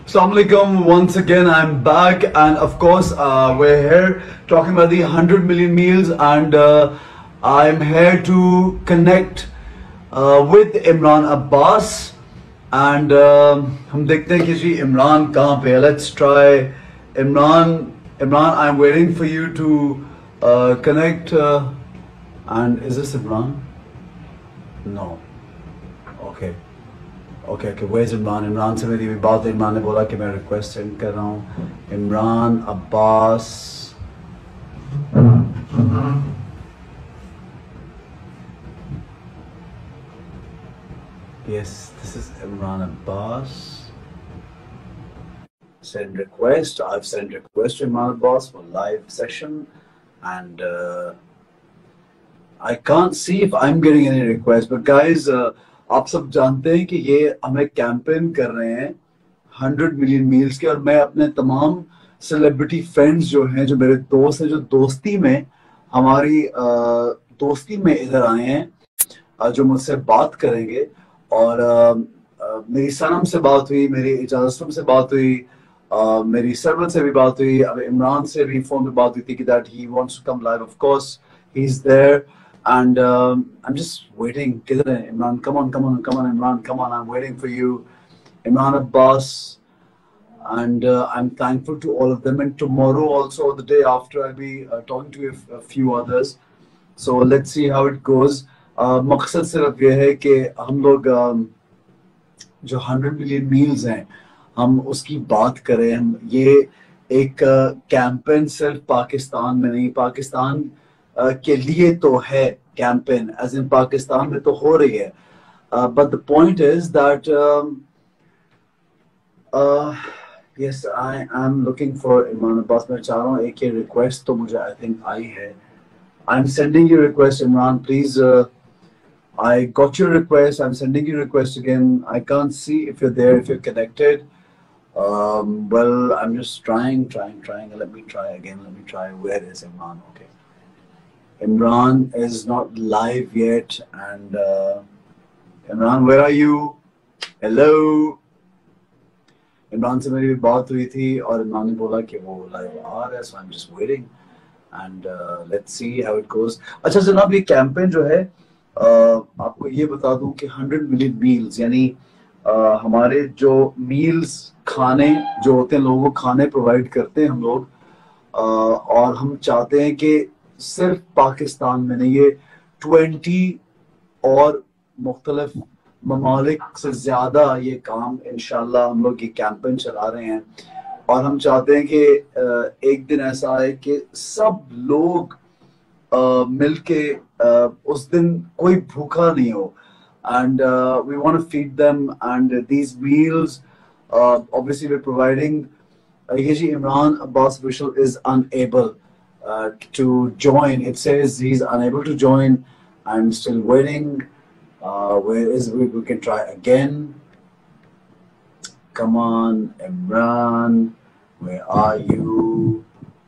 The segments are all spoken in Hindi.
Assalamu alaikum. Once again, I'm back, and of course, we're here talking about the 100 million meals, and I'm here to connect with Imran Abbas, and हम देखते हैं कि जी इमरान कहाँ पे है. Let's try Imran. Imran, I'm waiting for you to connect. And is this Imran? No. Okay. Okay, where's Imran? Imran से मेरी भी बात है. इमरान ने बोला कि मैं रिक्वेस्ट सेंड कर रहा हूँ. Imran Abbas. Yes, this is Imran Abbas. Send request. I've sent request to Imran Abbas for live session, and I can't see if I'm getting any requests. But guys, आप सब जानते हैं कि ये हमें कैंपेन कर रहे हैं 100 मिलियन मील्स के, और मैं अपने तमाम सेलिब्रिटी फ्रेंड्स जो हैं, जो मेरे दोस्त हैं, जो दोस्ती में हमारी दोस्ती में इधर आए हैं, जो मुझसे बात करेंगे. और मेरी सनम से बात हुई, मेरी इजाज़त से बात हुई, मेरी सरवत से भी बात हुई, अब इमरान से भी फोन पे बात हुई थी कि that he wants to come live. Of course he is there. And I'm just waiting. Kidhar hai Imran? Come on, Imran, come on. I'm waiting for you, Imran Abbas. And I'm thankful to all of them. And tomorrow also, or the day after, I'll be talking to a few others. So let's see how it goes. मकसद सिर्फ ये है कि हम लोग जो 100 मिलियन मील्स हैं, हम उसकी बात करें. हम ये एक कैंपेन सिर्फ पाकिस्तान में नहीं, पाकिस्तान के लिए तो है कैंपेन, एज इन पाकिस्तान में तो हो रही है. But the point is that yes, I am looking for Imran Abbas. मैं चाह रहा हूँ एक ये रिक्वेस्ट तो मुझे आई थिंक आई है. I am sending you request Imran, please. I got your request. I am sending you request again. I can't see if you there, if you connected. Well, I'm just trying. Let me try again. Where is Imran? Okay. Imran is not live yet, and Imran, where are you? Hello. Imran से मेरी बात हुई थी और इमरान ने बोला कि वो लाइव आ रहा है, so I'm just waiting, and let's see how it goes. अच्छा जनाब, ये कैंपेन जो है, आपको ये बता दूं कि 100 मिलियन मील्स, यानी हमारे जो मील्स, खाने जो होते हैं, लोगों को खाने प्रोवाइड करते हैं हम लोग, और हम चाहते हैं कि सिर्फ पाकिस्तान में नहीं, ये 20 और मुख्तलिफ ममालिक से ज्यादा ये काम इंशाल्लाह हम लोग ये कैंपेन चला रहे हैं. और हम चाहते हैं कि एक दिन ऐसा आए कि सब लोग मिलके उस दिन कोई भूखा नहीं हो. And we want to feed them, and these meals, obviously we're providing. Imran Abbas official is unable to join. It says he's unable to join. I'm still waiting. Where is we can try again. Come on, Imran, where are you?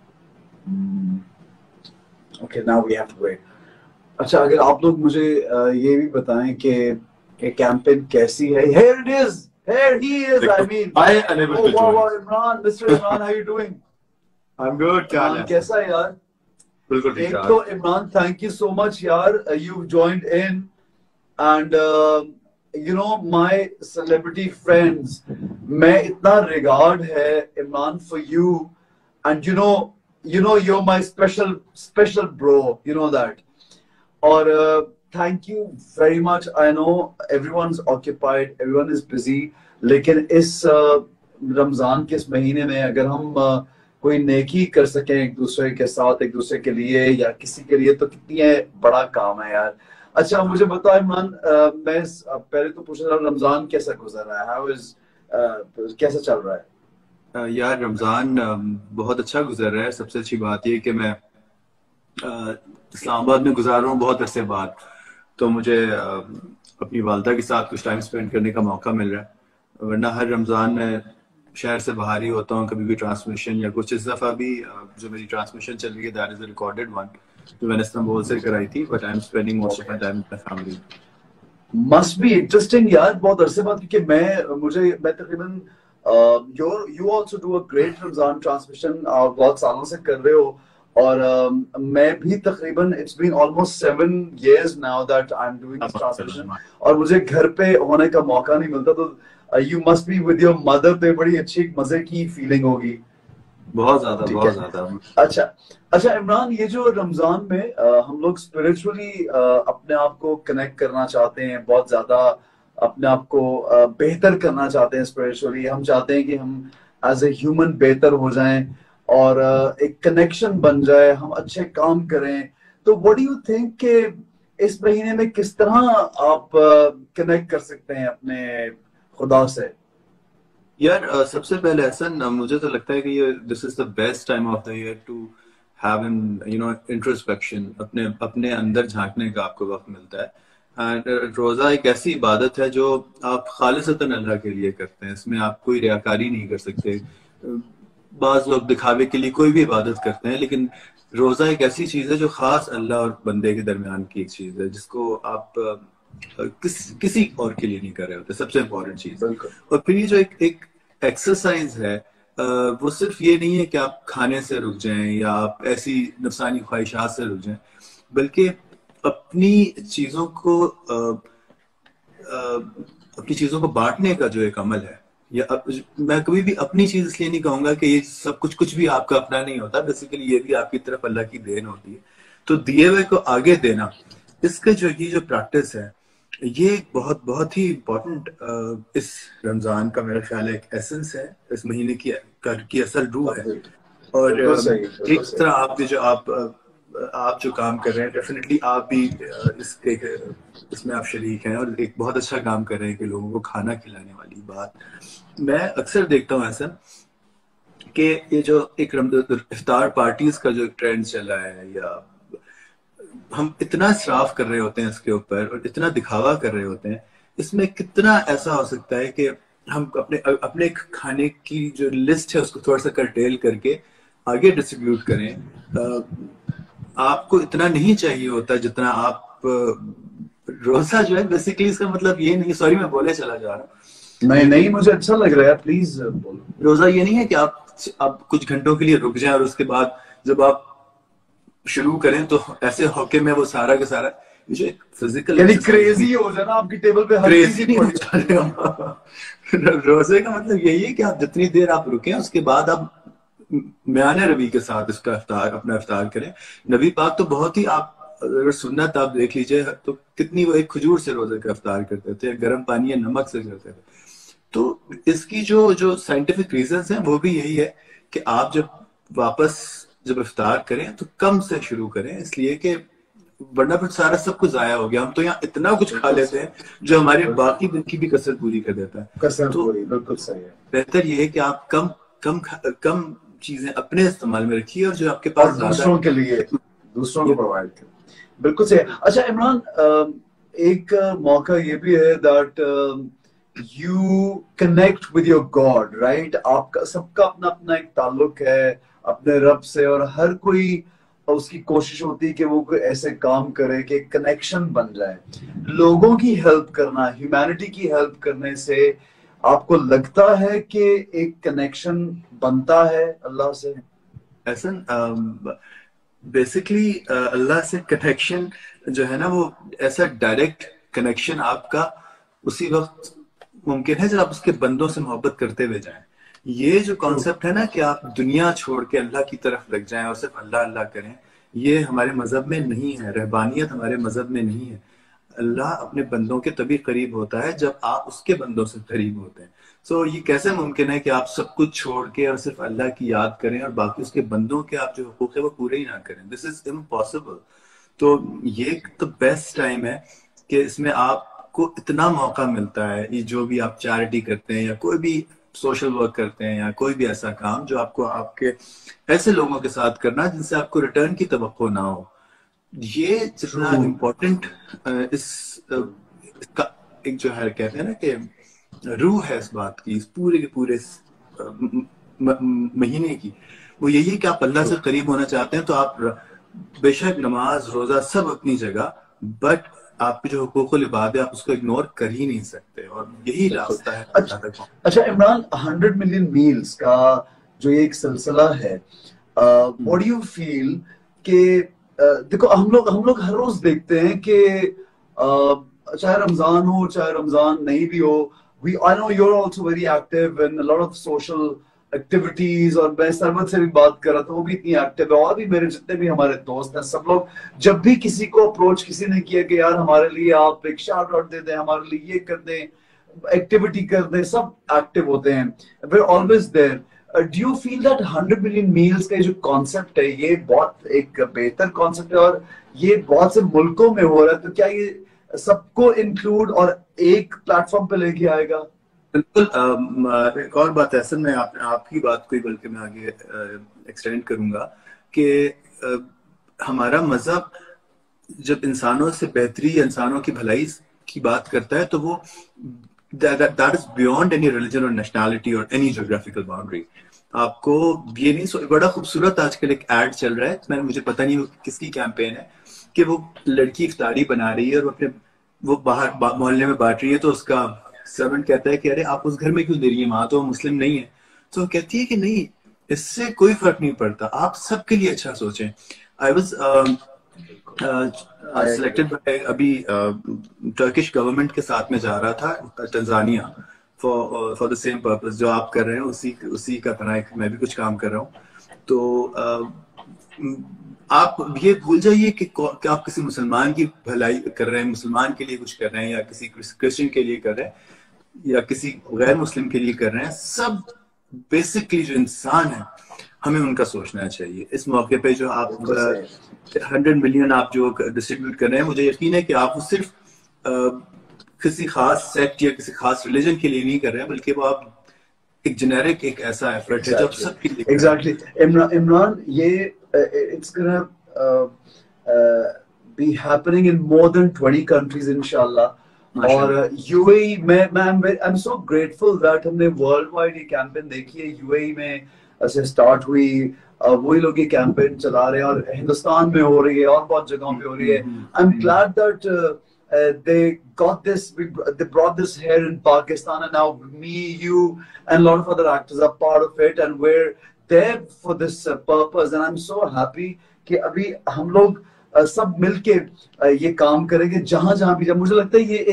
Okay, now we have to wait. अच्छा, अगर आप लोग मुझे ये भी बताएं कि ये कैंपेन कैसी है. Here it is. Here he is. I mean, I am unable to join. Wow, Imran, Mr. Imran, how you doing? I'm good. क्या हाल है? कैसा है यार? बिल्कुल ठीक एक है. तो Imran, thank you so much यार. You've joined in, and you know my celebrity friends, मैं इतना regard है Imran for you, and you know you're my special bro. You know that. और thank you very much. I know everyone's occupied, everyone is busy, लेकिन इस रमजान के इस महीने में अगर हम कोई नेकी कर सकें एक दूसरे के साथ, एक दूसरे के लिए या किसी के लिए, तो कितनी बड़ा काम है यार. अच्छा मुझे बता इमरान, मैं पहले तो पूछ रहा हूँ, रमजान कैसा गुजर रहा है? हाउ इज, कैसा चल रहा है? यार रमजान बहुत अच्छा गुजर रहा है. सबसे अच्छी बात ये कि मैं इस्लामाबाद में गुजार रहा हूँ बहुत अरसे बाद, तो मुझे अपनी वालदा के साथ कुछ टाइम स्पेंड करने का मौका मिल रहा है. वरना हर रमजान में शहर से बाहर ही होता हूँ, कभी भी ट्रांसमिशन या कुछ. इस दफा भी जो मेरी ट्रांसमिशन चल रही है, that is a recorded one, जो मैंने इस्तांबुल से कराई थी, but I am spending most of my time with my family. Must be interesting यार, बहुत अरसे बाद, क्योंकि मैं तकरीबन you also do a great Ramzan transmission, बहुत सालों से कर रहे हो। और मैं भी तकरीबन it's been almost 7 years now that I am doing this transmission, और मुझे घर पे होने का मौका नहीं मिलता। तो you must be with your mother, तो बड़ी अच्छी मजे की फीलिंग होगी। बहुत ज्यादा, ठीक बहुत है। ज्यादा। अच्छा अच्छा इमरान, ये जो रमजान में हम लोग स्पिरिचुअली अपने आप को कनेक्ट करना चाहते हैं, बहुत ज्यादा अपने आप को बेहतर करना चाहते हैं स्पिरिचुअली। हम चाहते हैं कि हम एज ए ह्यूमन बेहतर हो जाएं, और एक कनेक्शन बन जाए, हम अच्छे काम करें। तो व्हाट डू यू थिंक कि इस महीने में किस तरह आप कनेक्ट कर सकते हैं अपने खुदा से? यार सबसे पहले एहसन, मुझे तो लगता है कि ये this is the best time of the year to have an introspection, अपने अपने अंदर झांकने का आपको वक्त मिलता है। एंड रोजा एक ऐसी इबादत है जो आप खालिसतन अल्लाह के लिए करते हैं, इसमें आप कोई रियाकारी नहीं कर सकते। बाज लोग दिखावे के लिए कोई भी इबादत करते हैं, लेकिन रोजा एक ऐसी चीज है जो खास अल्लाह और बंदे के दरमियान की एक चीज है, जिसको आप किसी और के लिए नहीं कर रहे होते, सबसे इम्पोर्टेंट चीज। और फिर ये जो एक एक्सरसाइज है, वो सिर्फ ये नहीं है कि आप खाने से रुक जाएं या आप ऐसी नफसानी ख्वाहिशात से रुक जाएं, बल्कि अपनी चीजों को अपनी चीजों को बांटने का जो एक अमल है। या मैं कभी भी अपनी चीज इसलिए नहीं कहूंगा कि ये सब कुछ भी आपका अपना नहीं होता, बेसिकली ये भी आपकी तरफ अल्लाह की देन होती है। तो दिए हुए को आगे देना, इसका जो ये जो प्रैक्टिस है, ये बहुत बहुत ही इम्पोर्टेंट इस रमजान का मेरा ख्याल है एक एसेंस है, इस महीने की असल रूह है। और एक तरह आप जो आप जो काम कर रहे हैं, डेफिनेटली आप भी इसमें आप शरीक हैं, और एक बहुत अच्छा काम कर रहे हैं कि लोगों को खाना खिलाने वाली बात। मैं अक्सर देखता हूँ ऐसा कि ये जो एक इफ्तार पार्टीज का जो ट्रेंड चला है, या हम इतना इसराफ कर रहे होते हैं इसके ऊपर और इतना दिखावा कर रहे होते हैं, इसमें कितना ऐसा हो सकता है कि हम अपने अपने खाने की जो लिस्ट है उसको थोड़ा सा कर्टेल करके आगे डिस्ट्रीब्यूट करें। आपको इतना नहीं चाहिए होता जितना आप रोजा जो है, बेसिकली इसका मतलब ये नहीं, सॉरी मैं बोले चला जा रहा हूँ। नहीं नहीं, मुझे अच्छा लग रहा है, प्लीज बोलो। रोजा ये नहीं है कि आप कुछ घंटों के लिए रुक जाएं और उसके बाद जब आप शुरू करें तो ऐसे होके में वो सारा का सारा जो एक फिजिकल, यानी क्रेजी हो जाना आपकी टेबल पे, हर क्रेजी नहीं हो जाएगा। रोजे का मतलब यही है कि आप जितनी देर आप रुके उसके बाद आप म्यान रवि के साथ इसका इफ्तार, अपना इफ्तार करें। नबी पाक तो बहुत ही, आप अगर सुन्नत आप देख लीजिए तो कितनी वो एक खजूर से रोजे का इफ्तार करते थे, गर्म पानी या नमक से करते थे। तो इसकी जो साइंटिफिक रीजंस हैं वो भी यही है कि आप जब इफ्तार करें तो कम से शुरू करें, इसलिए कि वरना फिर सारा सब कुछ जाया हो गया। हम तो यहाँ इतना कुछ खा लेते हैं जो हमारे बाकी दिन की भी कसरत पूरी कर देता है। तो बिल्कुल सही है। बेहतर ये है कि आप कम चीजें अपने इस्तेमाल में रखिए, और जो आपके पास दूसरों के लिए, दूसरों को प्रोवाइड करें। बिल्कुल सही। अच्छा इमरान, एक मौका ये भी है that you connect with your God, right? आपका सबका अपना अपना एक ताल्लुक है अपने रब से, और हर कोई उसकी कोशिश होती है कि वो कोई ऐसे काम करे कि कनेक्शन बन जाए। लोगों की हेल्प करना, ह्यूमैनिटी की हेल्प करने से आपको लगता है कि एक कनेक्शन बनता है अल्लाह से? ऐसा बेसिकली अल्लाह से कनेक्शन जो है ना, वो ऐसा डायरेक्ट कनेक्शन आपका उसी वक्त मुमकिन है जब आप उसके बंदों से मोहब्बत करते हुए जाएं। ये जो कॉन्सेप्ट है ना कि आप दुनिया छोड़ के अल्लाह की तरफ लग जाएं और सिर्फ अल्लाह अल्लाह करें, ये हमारे मजहब में नहीं है। रहबानियत हमारे मजहब में नहीं है। अल्लाह अपने बंदों के तभी करीब होता है जब आप उसके बंदों से करीब होते हैं। सो ये कैसे मुमकिन है कि आप सब कुछ छोड़ के और सिर्फ अल्लाह की याद करें और बाकी उसके बंदों के आप जो हुकूक है वो पूरे ही ना करें? This is impossible. तो ये तो बेस्ट टाइम है कि इसमें आपको इतना मौका मिलता है, ये जो भी आप चैरिटी करते हैं या कोई भी सोशल वर्क करते हैं या कोई भी ऐसा काम जो आपको आपके ऐसे लोगों के साथ करना जिनसे आपको रिटर्न की तवक्को ना हो, ये जितना इम्पोर्टेंट इसका एक जो है कहते हैं ना कि रूह है इस बात की, इस पूरे के पूरे महीने की, वो यही है कि आप अल्लाह से करीब होना चाहते हैं तो आप बेशक नमाज रोजा सब अपनी जगह, बट आपके जो हुकूकुल इबाद है आप उसको इग्नोर कर ही नहीं सकते, और यही रास्ता है अच्छा, अच्छा इमरान, 100 मिलियन मील्स का जो ये एक सिलसिला है, व्हाट डू यू फील कि देखो हम लोग हर रोज देखते हैं कि चाहे रमजान हो चाहे रमजान नहीं भी हो, we I know you are also very active in a lot of social activities, और मैं सरमद से भी बात कर रहा था, वो भी इतनी एक्टिव है, और भी मेरे जितने भी हमारे दोस्त हैं सब लोग, जब भी किसी को अप्रोच किसी ने किया कि यार हमारे लिए आप एक शाउट आउट दे दें, हमारे लिए ये कर दें, एक्टिविटी कर दें, सब एक्टिव होते हैं, we always there. Do you feel that 100 million meals का जो कॉन्सेप्ट है ये बहुत एक बेहतर कॉन्सेप्ट है, और ये बहुत से मुल्कों में हो रहा है, तो क्या ये सबको इंक्लूड और एक प्लेटफॉर्म पे लेके आएगा? बिल्कुल। एक और बात है, असल में आपकी बात को ही बल्कि मैं आगे एक्सटेंड करूंगा कि हमारा मजहब जब इंसानों से बेहतरी, इंसानों की भलाई की बात करता है, तो वो that is beyond any religion or nationality or any geographical boundary. आपको ये नहीं, बड़ा खूबसूरत आजकल एक एड चल रहा है, मुझे पता नहीं किसकी कैंपेन है, कि वो लड़की इफ्तारी बना रही है और वो बाहर मोहल्ले में बांट रही है, तो उसका सर्वेंट कहता है कि अरे आप उस घर में क्यों दे रही है, वहां तो मुस्लिम नहीं है। तो वो कहती है कि नहीं, इससे कोई फर्क नहीं पड़ता, आप सबके लिए अच्छा सोचें। आई वॉज सिलेक्टेड बाय, अभी टर्किश गवर्नमेंट के साथ में जा रहा था Tanzania for the same purpose जो आप कर रहे हैं, उसी का तरह मैं भी कुछ काम कर रहा हूँ। तो आप ये भूल जाइए कि आप किसी मुसलमान की भलाई कर रहे हैं, मुसलमान के लिए कुछ कर रहे हैं, या किसी क्रिश्चियन के लिए कर रहे हैं, या किसी गैर मुस्लिम के लिए कर रहे हैं, सब बेसिकली जो इंसान है हमें उनका सोचना चाहिए। इस मौके पे जो आप 100 मिलियन आप जो डिस्ट्रीब्यूट कर रहे हैं, मुझे यकीन है कि आप वो सिर्फ किसी खास सेक्ट या किसी खास रिलीजन के लिए नहीं कर रहे हैं, बल्कि वो आप एक जेनेरिक एक ऐसा एफर्ट है जो सबके लिए। एग्जैक्टली इमरान, ये it's gonna be happening in more than 20 countries इंशाल्लाह। और यूएई में I am so grateful that हमने वर्ल्ड वाइड ये कैंपेन देखी है, यूएई में ऐसे स्टार्ट हुई, वही लोग ये कैंपेन चला रहे हैं, और हिंदुस्तान में हो रही है और बहुत जगहों पे हो रही है। I am glad that they got this, they brought this here in Pakistan, and now me, you, and a lot of other actors are part of it, and we're there for this purpose, and I'm so happy कि अभी हम लोग सब मिलके ये काम करेंगे जहां जहां भी। जब मुझे लगता है ये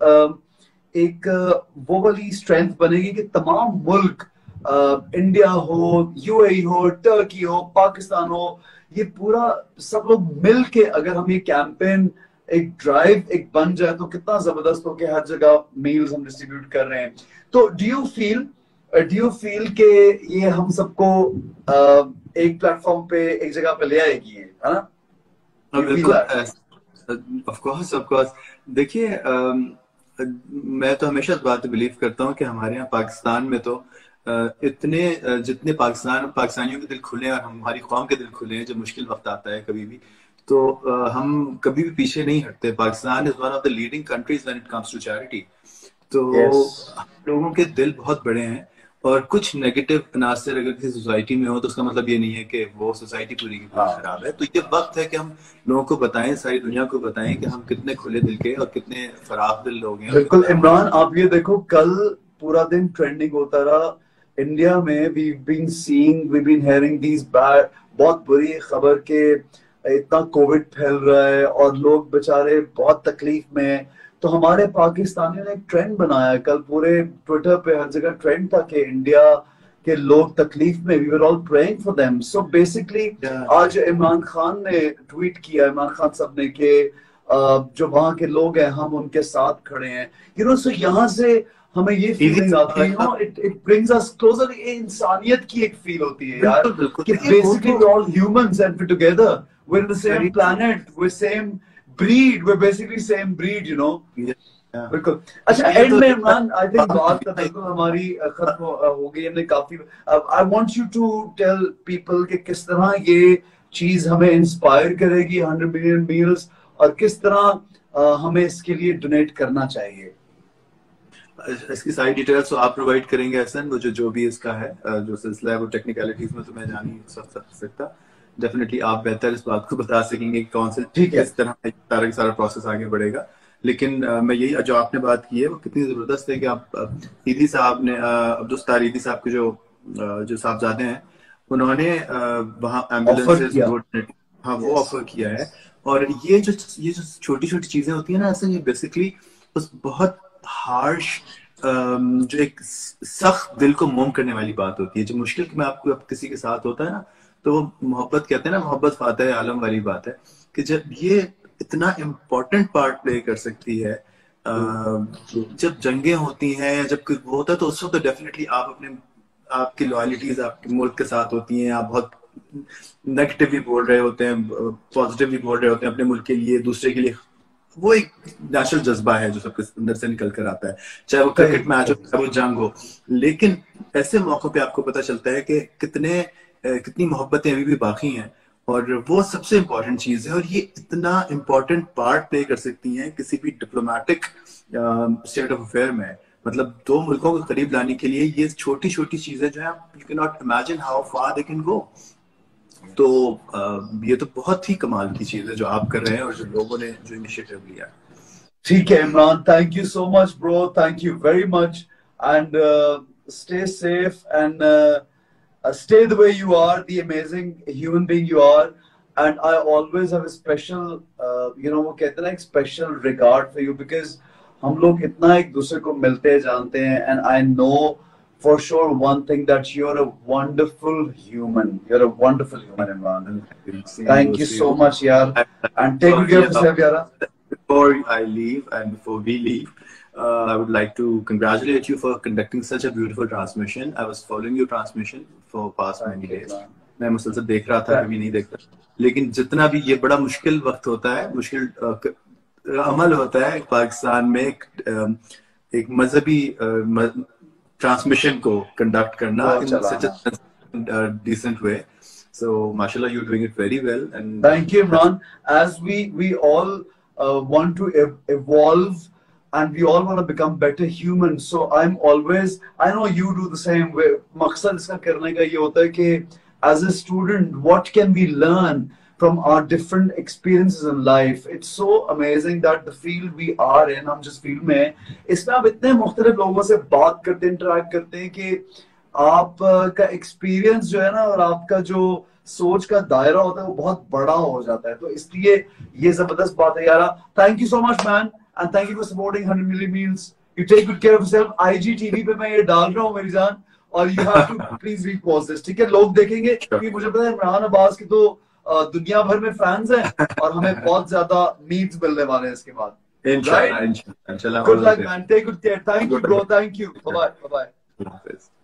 एक वो वाली स्ट्रेंथ बनेगी कि तमाम मुल्क, इंडिया हो, यूएई हो, टर्की हो, पाकिस्तान हो, ये पूरा सब लोग मिलके अगर हम ये कैंपेन एक ड्राइव एक बन जाए तो कितना जबरदस्त हो कि हर जगह मील्स हम डिस्ट्रीब्यूट कर रहे हैं। तो डू यू फील कि ये हम सबको एक प्लेटफॉर्म पे, एक जगह पे ले आएगी, है ना? ऑफ कोर्स देखिए, मैं तो हमेशा इस बात पे बिलीव करता हूँ कि हमारे यहाँ पाकिस्तान में तो जितने पाकिस्तानियों के दिल खुले हैं और हमारी कौम के दिल खुले हैं, जब मुश्किल वक्त आता है कभी भी, तो हम कभी भी पीछे नहीं हटते। Pakistan is one of the leading countries when it comes to charity. तो लोगों के दिल बहुत बड़े हैं, और कुछ नेगेटिव अनासर अगर किसी सोसाइटी में हो तो उसका मतलब ये नहीं है कि वो सोसाइटी पूरी की पूरी खराब है। तो ये वक्त है कि हम लोगों को बताएं, सारी दुनिया को बताएं कि हम कितने खुले दिल के और कितने फराख दिल लोग हैं। बिल्कुल इमरान, आप ये देखो, कल पूरा दिन ट्रेंडिंग होता रहा इंडिया में। We been hearing these bad, बहुत बुरी खबर के इतना कोविड फैल रहा है और लोग बेचारे बहुत तकलीफ में हैं। तो हमारे पाकिस्तानियों ने एक ट्रेंड बनाया, कल पूरे ट्विटर पे हर जगह ट्रेंड था कि इंडिया के लोग तकलीफ में, we were all praying for them. So basically आज इमरान खान ने ट्वीट किया, इमरान खान साहब ने, कि जो वहां के लोग हैं हम उनके साथ खड़े हैं। यू नो, सो यहाँ से हमें ये फीलिंग आती है, you know, it brings us closer. इंसानियत की एक फील होती है यार कि basically we all humans and we together, we're in the same planet, we're same breed, we're basically same breed, you know. बिल्कुल। अच्छा, एंड में इमरान, आई थिंक बात तो बिल्कुल हमारी खत्म हो गई, हमने काफी। I want you to tell people कि किस तरह ये चीज हमें इंस्पायर करेगी 100 मिलियन मील्स, और किस तरह हमें इसके लिए डोनेट करना चाहिए। इसकी सारी डिटेल्स तो आप प्रोवाइड करेंगे एहसन, वो जो भी इसका है जो सिलसिला है, वो टेक्निकलिटीज में तो मैं जान नहीं सकता। डेफिनेटली आप बेहतर इस बात को बता सकेंगे कौन से किस तरह सारा प्रोसेस आगे बढ़ेगा। लेकिन मैं यही जो आपने बात की है वो कितनी जबरदस्त है कि आप ईदी साहब ने अब्दुल ईदी साहब के जो साहबजादे हैं उन्होंने वहाँ एम्बुलेंसेज हाँ वो ऑफर किया है। और ये जो छोटी छोटी चीजें होती है ना, ऐसे ये बेसिकली उस बहुत हार्श जो एक सख्त दिल को मोम करने वाली बात होती है, जो मुश्किल में आपको किसी के साथ होता है ना, तो वो मोहब्बत कहते हैं ना, मोहब्बत फातह आलम वाली बात है कि जब ये इतना इम्पोर्टेंट पार्ट प्ले कर सकती है जब जंगें होती हैं या जब कुछ होता है, तो उस वक्त तो डेफिनेटली आपकी लॉयल्टीज आपके मुल्क के साथ होती हैं, आप बहुत नेगेटिव भी बोल रहे होते हैं, पॉजिटिव भी बोल रहे होते हैं अपने मुल्क के लिए, दूसरे के लिए। वो एक नेचुरल जज्बा है जो सबके अंदर से निकल कर आता है, चाहे वो क्रिकेट मैच हो चाहे वो जंग हो। लेकिन ऐसे मौकों पे आपको पता चलता है कि कितनी मोहब्बतें अभी भी बाकी हैं, और वो सबसे इम्पोर्टेंट चीज है। और ये इतना इम्पोर्टेंट पार्ट प्ले कर सकती हैं किसी भी डिप्लोमेटिक स्टेट ऑफ अफेयर में। मतलब दो मुल्कों को करीब लाने के लिए ये छोटी छोटी चीजें जो है, you can not imagine how far they can go. तो ये तो बहुत ही कमाल की चीज है जो आप कर रहे हैं और जो लोगों ने जो इनिशिएटिव लिया। ठीक है Imran, thank you so much bro, thank you very much, and stay safe and stay the way you are, the amazing human being you are, and I always have a special वो कहते हैं ना, एक special regard for you, because हम लोग इतना एक दूसरे को मिलते जानते हैं, and I know for sure one thing, that you're a wonderful human. You're a wonderful human, Imran. Thank you so much, yaar, and take good care of yourself, yaar. Before I leave and before we leave, I would like to congratulate you for conducting such a beautiful transmission. I was following your transmission for past many days. मैं मुसलसल देख रहा था, कभी नहीं देखता। लेकिन जितना भी ये बड़ा मुश्किल वक्त होता है, मुश्किल अमल होता है पाकिस्तान में एक मजहबी ट्रांसमिशन को कंडक्ट करना in such a decent way. So, mashallah, you're doing it very well. And thank you, Imran. As we all want to evolve, and we all want to become better humans. So I'm always, I know you do the same way. मकसद इसका करने का ये होता है कि as a student, what can we learn from our different experiences in life? It's so amazing that the field we are in, हम जिस फील्ड में इसमें आप इतने मुख्तलिफ लोगों से बात करते हैं, इंटरेक्ट करते हैं कि आपका एक्सपीरियंस जो है ना, और आपका जो सोच का दायरा होता है वो बहुत बड़ा हो जाता है। तो इसलिए ये जबरदस्त बात है यार। Thank you so much man, and thank you for supporting 100 million meals. You take good care of yourself. IGTV पे मैं ये डाल रहा हूँ मेरी जान, और you have to please repost this, ठीक है? लोग देखेंगे, क्योंकि मुझे पता है इमरान अब्बास की तो दुनिया भर में फैंस हैं, और हमें बहुत ज्यादा मीम्स मिलने वाले हैं इसके बाद। इंशाल्लाह। Good luck man, take good care. Thank you bro, thank you. Bye bye, bye bye.